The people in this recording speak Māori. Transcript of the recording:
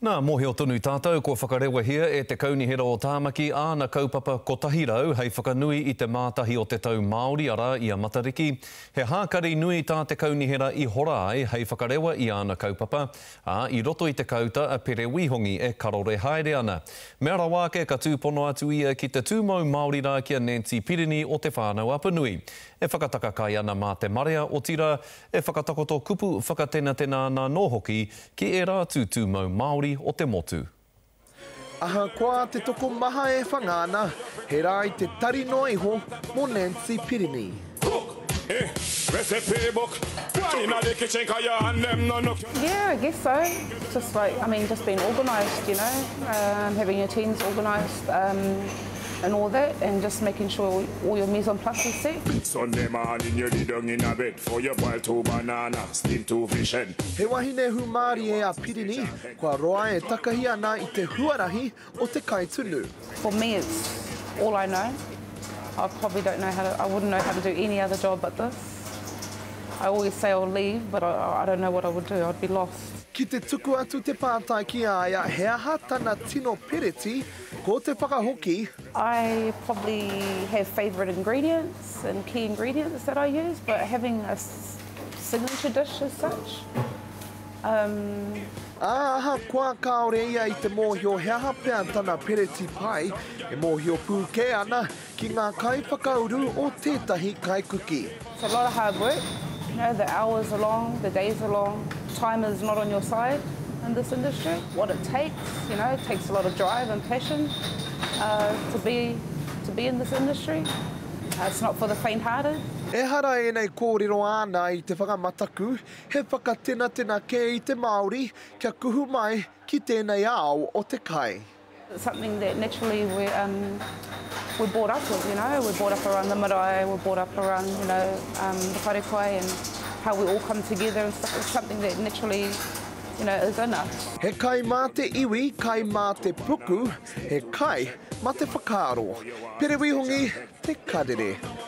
Nā, mōhio tonu tātou, ko whakarewa hia e te kaunihera o Tāmaki, āna kaupapa ko tahirau, hei whakanui i te mātahi o te tau Māori ara i a Matariki. He hākari nui tā te kaunihera i hora ai, hei whakarewa i āna kaupapa, i roto i te kauta a Pere Wihongi e karore haere ana. Mea rawake ka tūpono atu ia ki te tūmau Māori rākia Nancye Pirini o te Whānau Apanui. E whakataka kai ana mā te marea o tira, e whakatakoto kupu whakatena nā nōhoki ki e rātu tūmau Māori o te motu. Aha koa te toko maha e whangana, he rā i te tarino iho mō Nancye Pirini. Yeah, I guess so. Just like, just being organised, you know, having your teams organised and all that, and just making sure all your mise en place is set. Sunday morning you did down in a bed for your boil 2 banana, steam 2 fish head. He wahine hu Māori e a Pirini, kua roa e takahi ana I te huarahi o te kaitunu. For me, it's all I know. I probably don't know I wouldn't know how to do any other job but this. I always say I'll leave, but I don't know what I would do. I'd be lost. Ki te tuku atu te pātai ki aia, he aha tana tino pereti, ko te whakahoki. I probably have favourite ingredients and key ingredients that I use, but having a signature dish as such. Aha kua kaore ia I te mōhio he aha pēr tana pereti pai, e mōhio pūke ana ki ngā kai whakauru o tētahi kai kuki. It's a lot of hard work. You know, the hours are long, the days are long. Time is not on your side in this industry. What it takes, you know, it takes a lot of drive and passion to be in this industry. It's not for the faint-hearted. E hara e nei kōrero ana I te whakamataku, he whakatena ke I te Māori, kia kuhu mai ki tēnei ao o te kai. It's something that naturally we're brought up with, you know. We're brought up around the marae, we're brought up around, you know, the wharekoe and how we all come together and stuff. It's something that naturally, you know, is in us. He kai mā te iwi, kai mā te puku, he kai mā te whakaaro. Pere Wihongi, te Karere.